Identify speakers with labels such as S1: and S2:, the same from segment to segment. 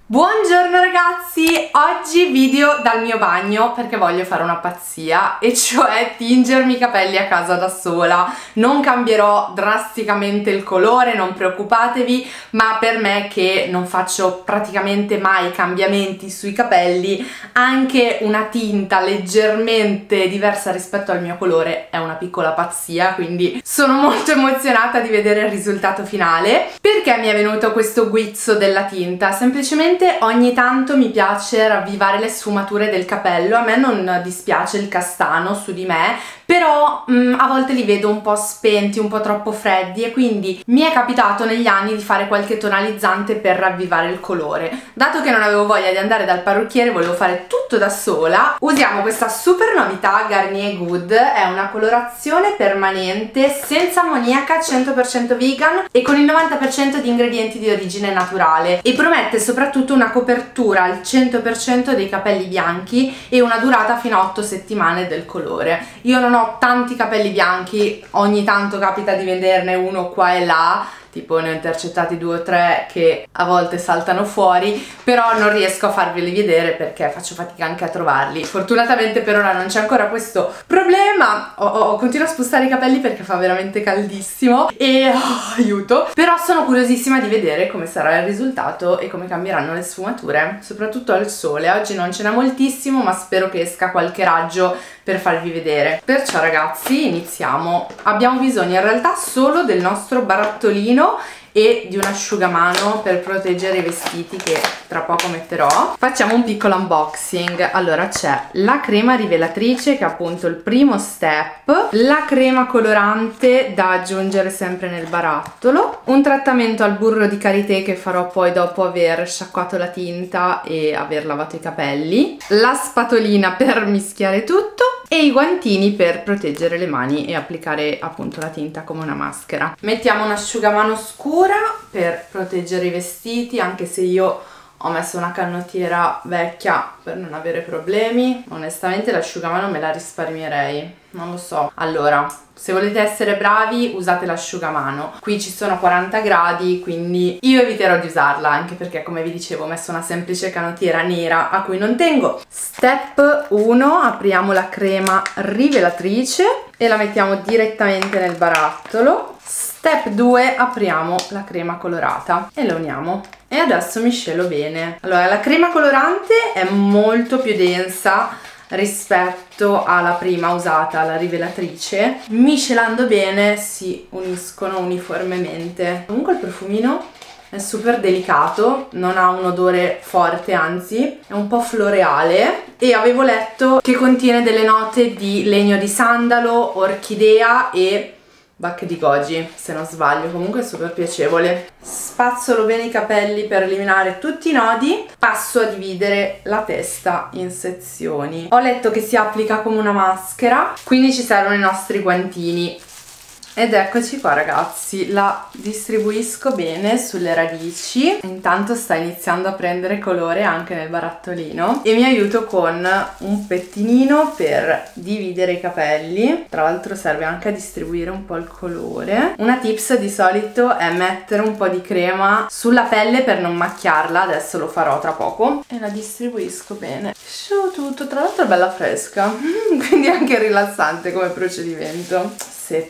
S1: Buongiorno ragazzi, oggi video dal mio bagno perché voglio fare una pazzia e cioè tingermi i capelli a casa da sola. Non cambierò drasticamente il colore, non preoccupatevi, ma per me che non faccio praticamente mai cambiamenti sui capelli, anche una tinta leggermente diversa rispetto al mio colore è una piccola pazzia, quindi sono molto emozionata di vedere il risultato finale. Perché mi è venuto questo guizzo della tinta? Semplicemente ogni tanto mi piace ravvivare le sfumature del capello. A me non dispiace il castano su di me, però a volte li vedo un po' spenti, un po' troppo freddi, e quindi mi è capitato negli anni di fare qualche tonalizzante per ravvivare il colore. Dato che non avevo voglia di andare dal parrucchiere, volevo fare tutto da sola, usiamo questa super novità Garnier Good. È una colorazione permanente senza ammoniaca, 100% vegan e con il 90% di ingredienti di origine naturale, e promette soprattutto una copertura al 100% dei capelli bianchi e una durata fino a 8 settimane del colore. Io non ho tanti capelli bianchi, ogni tanto capita di vederne uno qua e là, tipo ne ho intercettati 2 o 3 che a volte saltano fuori, però non riesco a farveli vedere perché faccio fatica anche a trovarli. Fortunatamente per ora non c'è ancora questo problema. Continuo a spostare i capelli perché fa veramente caldissimo e aiuto, però sono curiosissima di vedere come sarà il risultato e come cambieranno le sfumature, soprattutto al sole. Oggi non ce n'è moltissimo, ma spero che esca qualche raggio per farvi vedere. Perciò ragazzi iniziamo. Abbiamo bisogno in realtà solo del nostro barattolino e di un asciugamano per proteggere i vestiti che tra poco metterò. Facciamo un piccolo unboxing. Allora c'è la crema rivelatrice, che è appunto il primo step, la crema colorante da aggiungere sempre nel barattolo, un trattamento al burro di karité che farò poi dopo aver sciacquato la tinta e aver lavato i capelli, la spatolina per mischiare tutto e i guantini per proteggere le mani e applicare appunto la tinta come una maschera. Mettiamo un asciugamano scura per proteggere i vestiti, anche se io ho messo una canottiera vecchia per non avere problemi. Onestamente l'asciugamano me la risparmierei, non lo so. Allora, se volete essere bravi usate l'asciugamano. Qui ci sono 40 gradi, quindi io eviterò di usarla, anche perché come vi dicevo ho messo una semplice canottiera nera a cui non tengo. Step 1, apriamo la crema rivelatrice e la mettiamo direttamente nel barattolo. Step 2, apriamo la crema colorata e la uniamo. E adesso miscelo bene. Allora, la crema colorante è molto più densa rispetto alla prima usata, la rivelatrice. Miscelando bene si uniscono uniformemente. Comunque il profumino è super delicato, non ha un odore forte, anzi è un po' floreale, e avevo letto che contiene delle note di legno di sandalo, orchidea e bacche di goji, se non sbaglio. Comunque è super piacevole. Spazzolo bene i capelli per eliminare tutti i nodi. Passo a dividere la testa in sezioni. Ho letto che si applica come una maschera, quindi ci servono i nostri guantini. Ed eccoci qua ragazzi, la distribuisco bene sulle radici. Intanto sta iniziando a prendere colore anche nel barattolino e mi aiuto con un pettinino per dividere i capelli. Tra l'altro serve anche a distribuire un po' il colore. Una tips di solito è mettere un po' di crema sulla pelle per non macchiarla, adesso lo farò tra poco, e la distribuisco bene su tutto. Tra l'altro è bella fresca quindi anche rilassante come procedimento.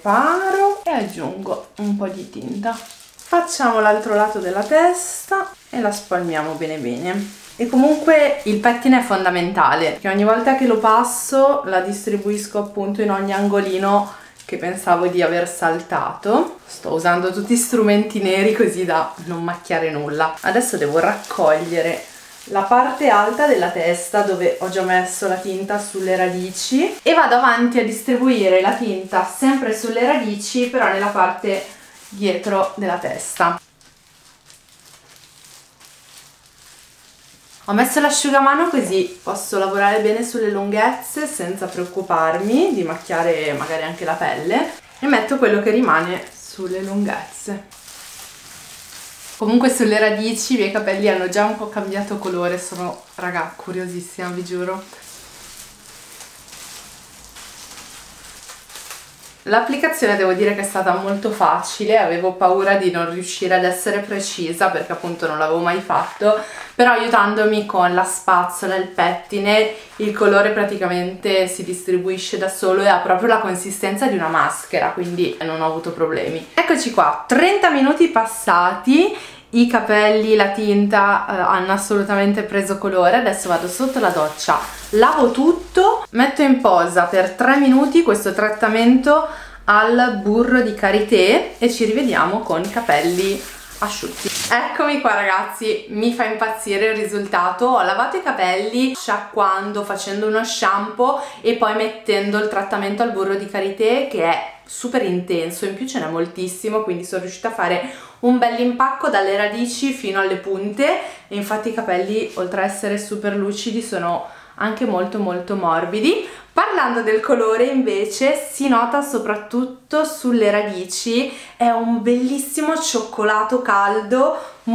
S1: Separo e aggiungo un po' di tinta. Facciamo l'altro lato della testa e la spalmiamo bene bene. E comunque il pettine è fondamentale, perché ogni volta che lo passo la distribuisco appunto in ogni angolino che pensavo di aver saltato. Sto usando tutti strumenti neri così da non macchiare nulla. Adesso devo raccogliere la parte alta della testa dove ho già messo la tinta sulle radici e vado avanti a distribuire la tinta sempre sulle radici, però nella parte dietro della testa. Ho messo l'asciugamano così posso lavorare bene sulle lunghezze senza preoccuparmi di macchiare magari anche la pelle, e metto quello che rimane sulle lunghezze. Comunque sulle radici i miei capelli hanno già un po' cambiato colore, sono, raga, curiosissima, vi giuro. L'applicazione devo dire che è stata molto facile, avevo paura di non riuscire ad essere precisa perché appunto non l'avevo mai fatto, però aiutandomi con la spazzola e il pettine il colore praticamente si distribuisce da solo e ha proprio la consistenza di una maschera, quindi non ho avuto problemi. Eccoci qua, 30 minuti passati. I capelli, la tinta hanno assolutamente preso colore. Adesso vado sotto la doccia, lavo tutto, metto in posa per 3 minuti questo trattamento al burro di karité e ci rivediamo con i capelli asciutti. Eccomi qua ragazzi, mi fa impazzire il risultato. Ho lavato i capelli sciacquando, facendo uno shampoo e poi mettendo il trattamento al burro di karité che è super intenso, in più ce n'è moltissimo, quindi sono riuscita a fare un bell'impacco dalle radici fino alle punte e infatti i capelli oltre a essere super lucidi sono anche molto morbidi. Parlando del colore invece si nota soprattutto sulle radici, è un bellissimo cioccolato caldo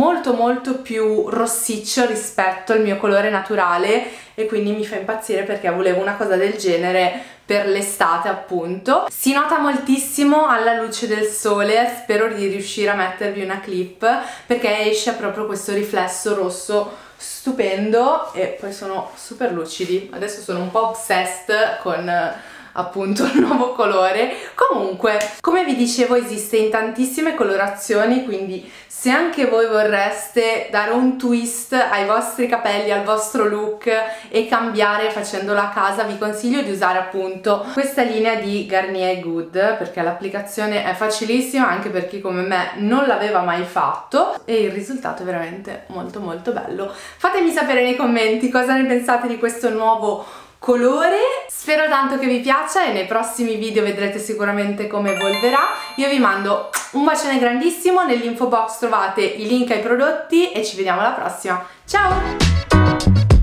S1: molto più rossiccio rispetto al mio colore naturale e quindi mi fa impazzire perché volevo una cosa del genere per l'estate appunto. Si nota moltissimo alla luce del sole, spero di riuscire a mettervi una clip perché esce proprio questo riflesso rosso stupendo e poi sono super lucidi. Adesso sono un po' obsessed con appunto il nuovo colore. Comunque, come vi dicevo, esiste in tantissime colorazioni, quindi se anche voi vorreste dare un twist ai vostri capelli, al vostro look e cambiare facendola a casa, vi consiglio di usare appunto questa linea di Garnier Good perché l'applicazione è facilissima anche per chi come me non l'aveva mai fatto e il risultato è veramente molto bello. Fatemi sapere nei commenti cosa ne pensate di questo nuovo colore, spero tanto che vi piaccia e nei prossimi video vedrete sicuramente come evolverà. Io vi mando un bacione grandissimo, nell'info box trovate i link ai prodotti e ci vediamo alla prossima, ciao!